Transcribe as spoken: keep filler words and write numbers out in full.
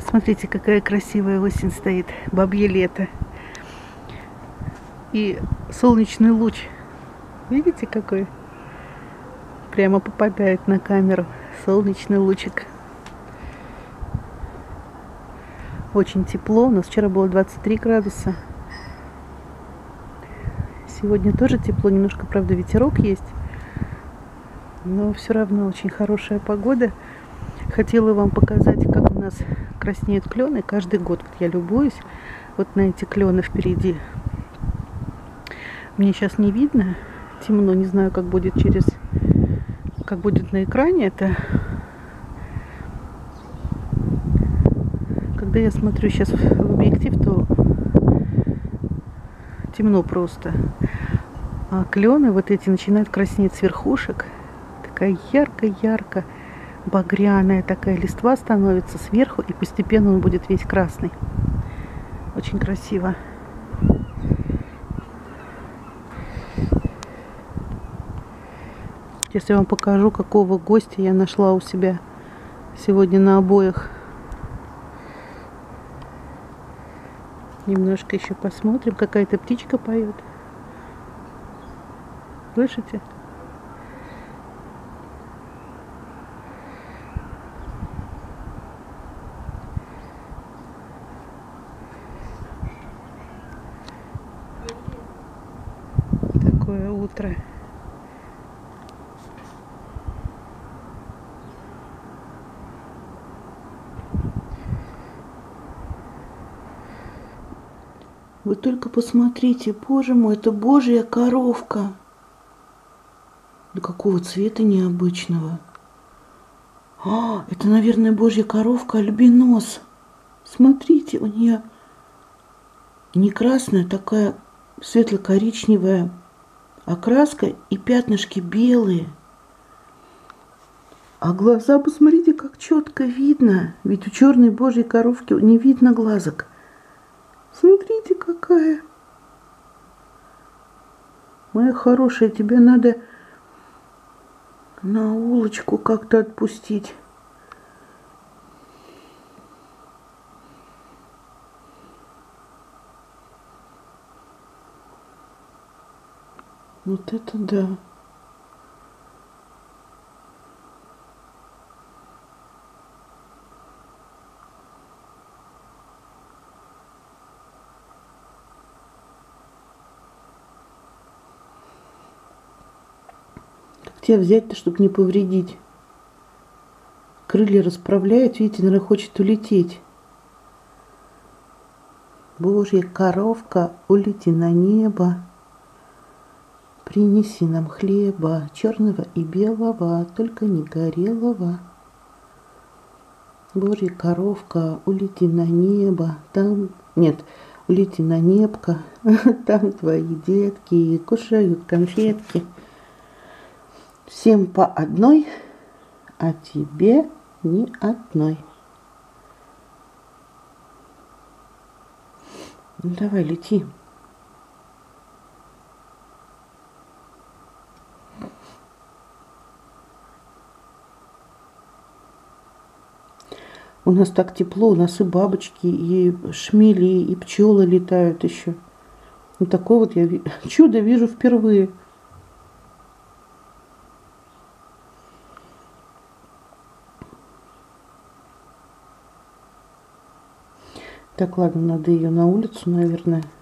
Смотрите, какая красивая осень стоит, бабье лето. И солнечный луч, видите какой? Прямо попадает на камеру, солнечный лучик. Очень тепло, у нас вчера было двадцать три градуса. Сегодня тоже тепло, немножко, правда, ветерок есть. Но все равно очень хорошая погода. Хотела вам показать, как у нас краснеют клены каждый год. Вот я любуюсь вот на эти клены впереди. Мне сейчас не видно, темно, не знаю, как будет через, как будет на экране это. Когда я смотрю сейчас в объектив, то темно просто. А клены вот эти начинают краснеть с верхушек. Такая ярко-ярко багряная такая листва становится сверху, и постепенно он будет весь красный. Очень красиво. Сейчас я вам покажу, какого гостя я нашла у себя сегодня на обоях. Немножко еще посмотрим. Какая-то птичка поет. Слышите? Такое утро. Вы только посмотрите, боже мой, это божья коровка. Да какого цвета необычного. А, это, наверное, божья коровка альбинос. Смотрите, у нее не красная, такая светло-коричневая окраска и пятнышки белые. А глаза, посмотрите, как четко видно. Ведь у черной божьей коровки не видно глазок. Смотрите, какая. Моя хорошая, тебе надо на улочку как-то отпустить. Вот это да. Как тебя взять-то, чтобы не повредить? Крылья расправляют, видите, наверное, хочет улететь. Божья коровка, улети на небо. Принеси нам хлеба, черного и белого, только не горелого. Божья коровка, улети на небо, там... Нет, улети на небко, там твои детки кушают конфетки. Всем по одной, а тебе ни одной. Ну давай, лети. У нас так тепло, у нас и бабочки, и шмели, и пчелы летают еще. Вот такое вот я чудо вижу впервые. Так, ладно, надо ее на улицу, наверное.